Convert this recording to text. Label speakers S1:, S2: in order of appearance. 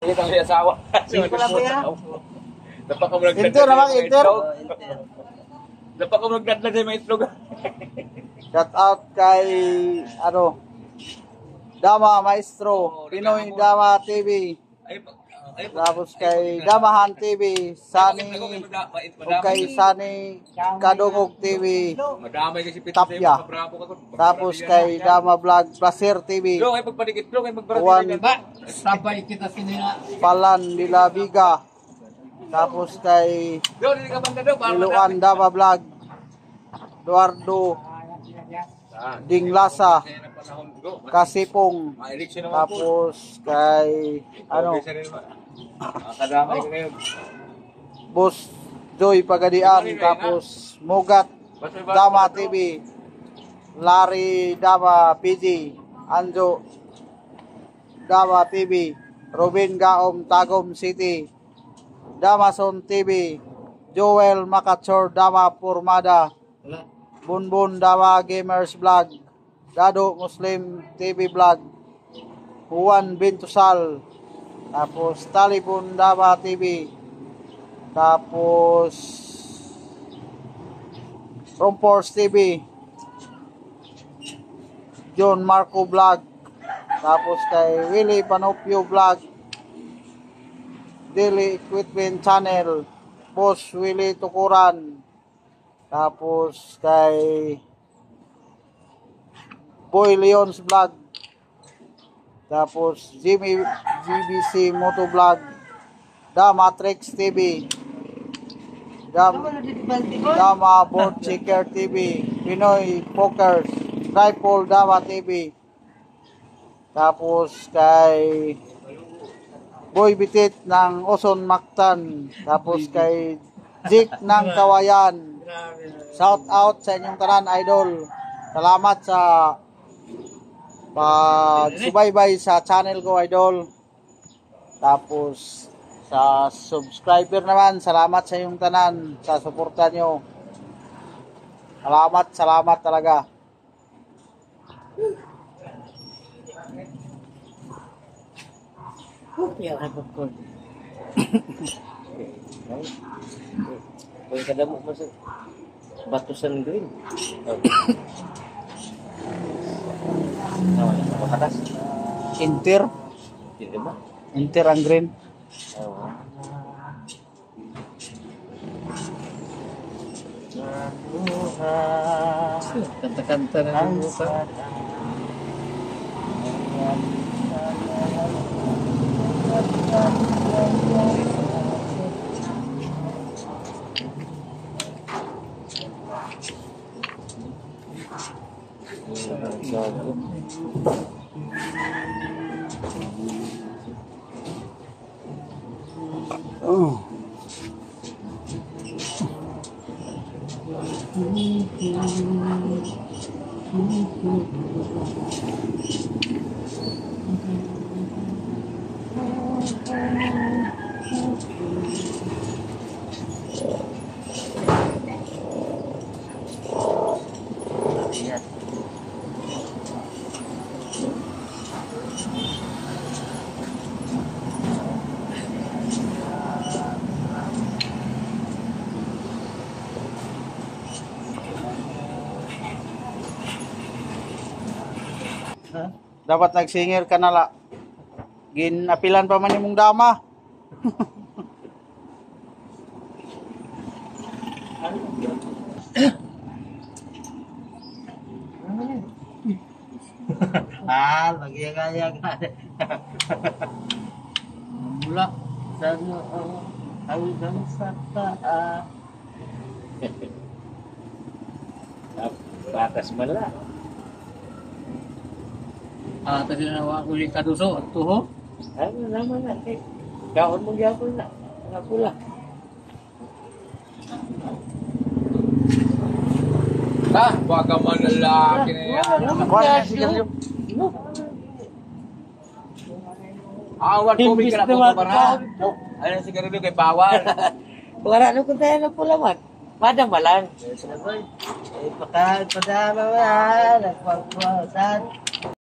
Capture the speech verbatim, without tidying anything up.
S1: Kita may asawa.
S2: Sige ko lang po yan.
S1: Dapat ka mo nagdadlag.
S2: Inter naman, Inter.
S1: Dapat ka mo nagdadlag sa mga itlog.
S2: Shout out kay, ano, Dama Maestro, Pinoy Dama T V. Tapos kay Damahan T V, Sani, o kay Sani Kadungog T V, Tapya. Tapos kay Dama Vlog Placer T V, Juan
S3: Sabay kita sinila.
S2: Palan Dila Viga. Tapos kay Iluan Dama Vlog, Eduardo Dinglasa, Kasipong. Tapos kay ano,
S1: Kadamay ko ngayon.
S2: Boss Joy Pagadian. Tapos Mugat Dama T V, Larry Dama P G, Anjo Dama T V, Robin Gaom Tagum City, Damason T V, Joel Makachor Dama Purmada, Bunbun Dama Gamers Vlog, Dado Muslim T V Vlog, Juan Bintusal, tapos Talibun Dama T V, tapos Rompors T V, John Marco Vlog, tapos kay Willie Panopio Vlog, Daily Equipment Channel, Boss Willie Tukuran, tapos kay Boy Leon's Vlog, tapos Jimmy G B C Moto Vlog, Damatrix T V, Dam, Dama Board Checker T V, Pinoy Pokers, Tripod Dama T V, tapos kay Boy Bitit ng Oson Mactan, tapos kay Jik ng Kawayan. Shout out sa inyong tanan, idol. Salamat sa pag-subaybay sa channel ko, idol. Tapos sa subscriber naman, salamat sa inyong tanan sa suporta nyo. Salamat, salamat talaga.
S3: Kupya ka po.
S1: Kung kadamo mo sa batusan green. Nawala sa pakatas.
S2: Inter.
S1: Hindi ba?
S2: Inter ang green.
S1: Oo.
S3: Kanta-kanta na ng buka.
S2: Oh. Dapat nagsingir ka na la. Ginapilan pa man imong dama.
S3: Ah, magigaya ka. Mula sa noo hanggang sa paa.
S1: Batas mala.
S3: Ah, tadi na wa uli kaduso tuho.
S1: Ano naman na eh. Kaon mo gyapon na. Nga pula. Ah, baka man lalaki na yan.
S2: Wala siguro.
S1: Awal ko may kana ko para. Ano siguro kay bawal.
S3: Wala na kung tayo na pula man. Madam malan. Eh, pakaan, padama man. Nagpagpasan.